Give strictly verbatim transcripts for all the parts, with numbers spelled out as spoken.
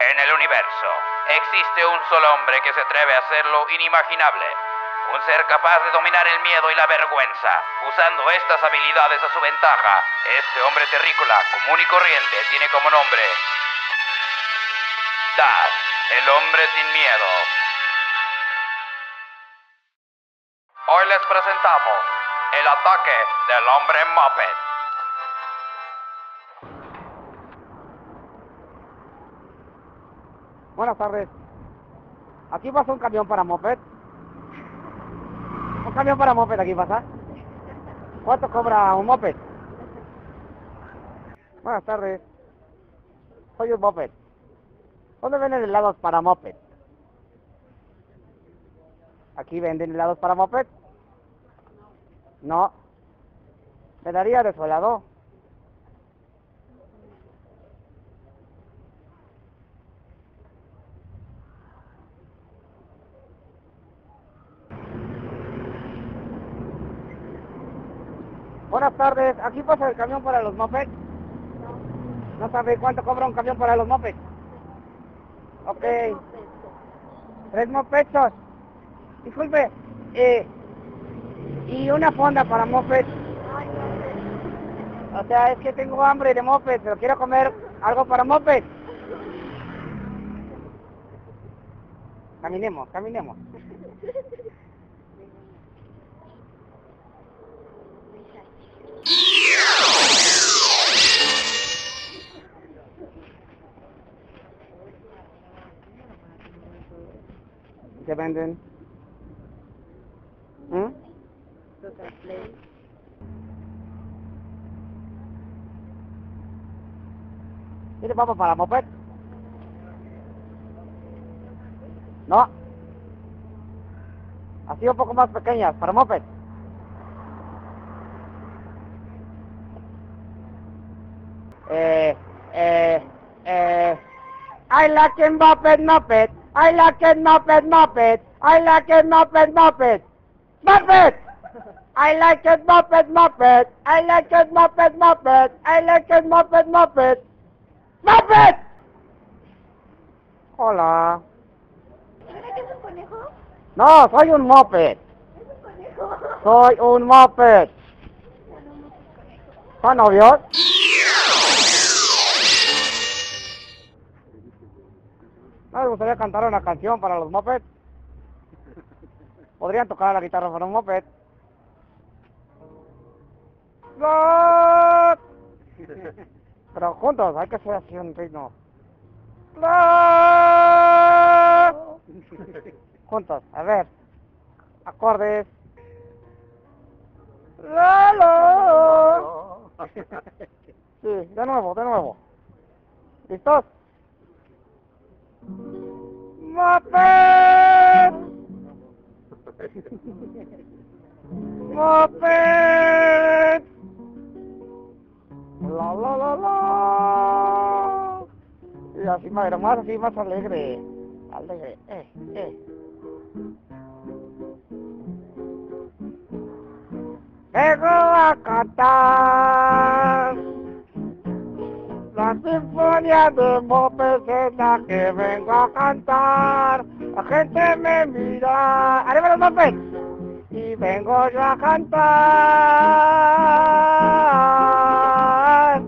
En el universo, existe un solo hombre que se atreve a hacer lo inimaginable. Un ser capaz de dominar el miedo y la vergüenza, usando estas habilidades a su ventaja. Este hombre terrícola, común y corriente, tiene como nombre Dash, el hombre sin miedo. Hoy les presentamos el ataque del hombre Muppet. Buenas tardes. Aquí pasa un camión para moped. Un camión para moped aquí pasa. ¿Cuánto cobra un moped? Buenas tardes. Soy un moped. ¿Dónde venden helados para moped? ¿Aquí venden helados para moped? No. ¿Me daría de su helado? Buenas tardes, ¿aquí pasa el camión para los mopeds? No. ¿No sabe cuánto cobra un camión para los mopeds? Ok. Tres mopetos. Disculpe, eh, y una fonda para mopeds. O sea, es que tengo hambre de mopeds, pero quiero comer algo para mopeds. Caminemos, caminemos. ¿Qué venden? ¿Mm? ¿Tiene papas para moped? No. Así un poco más pequeñas, para moped. Eh, eh, eh. I like it moped, moped. I like it moped, moped. I like it moped, moped. Moped! I like it moped, moped. I like it moped, moped. I like it moped, moped. ¡Moped! Hola. ¿Verdad que es un conejo? No, soy un moped. ¿Es un conejo? Soy un moped. ¿Son novios? ¿No les gustaría cantar una canción para los mopeds? ¿Podrían tocar la guitarra para un moped? ¡No! Pero juntos, hay que hacer así un ritmo. ¡No! Juntos, a ver. Acordes. ¡Lalo! Sí, de nuevo, de nuevo. ¿Listos? ¡Moped! ¡Moped! La la la la. Y así más, más así más alegre. Alegre, eh, eh. Vengo a cantar la sinfonía de moped, es la que vengo a cantar. La gente me mira, arriba los mopeds, y vengo yo a cantar.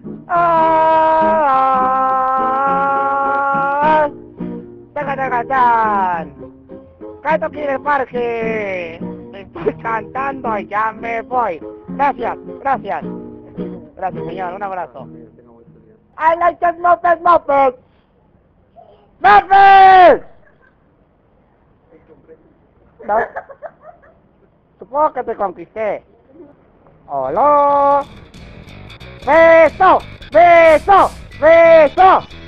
¡Ah! ¡Taca, taca, tan! Canto aquí en el parque. Estoy cantando y ya me voy. Gracias, gracias. Gracias, señor. Un abrazo. I like the moped, moped. ¡Moped! No. Supongo que te conquisté. Hola. Beso, beso, beso.